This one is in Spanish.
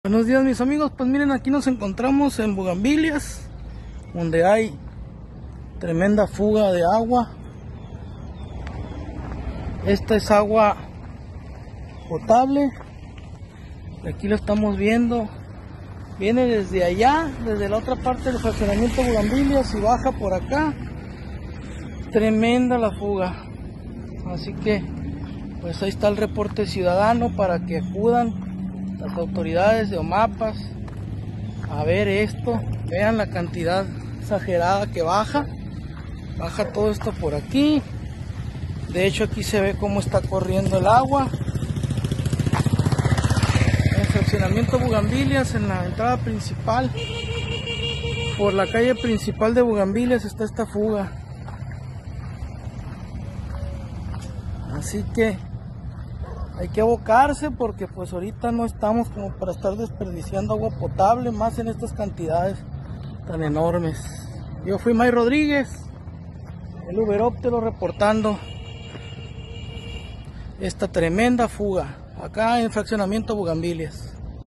Buenos días mis amigos, pues miren, aquí nos encontramos en Bugambilias, donde hay tremenda fuga de agua. Esta es agua potable, aquí lo estamos viendo, viene desde allá, desde la otra parte del fraccionamiento Bugambilias y baja por acá. Tremenda la fuga, así que pues ahí está el reporte ciudadano para que acudan las autoridades de OMAPAS a ver esto. Vean la cantidad exagerada que baja todo esto por aquí. De hecho aquí se ve cómo está corriendo el agua. En el fraccionamiento Bugambilias, en la entrada principal, por la calle principal de Bugambilias está esta fuga. Así que hay que abocarse porque pues ahorita no estamos como para estar desperdiciando agua potable, más en estas cantidades tan enormes. Yo fui May Rodríguez, el Uberóptero, reportando esta tremenda fuga acá en el fraccionamiento Bugambilias.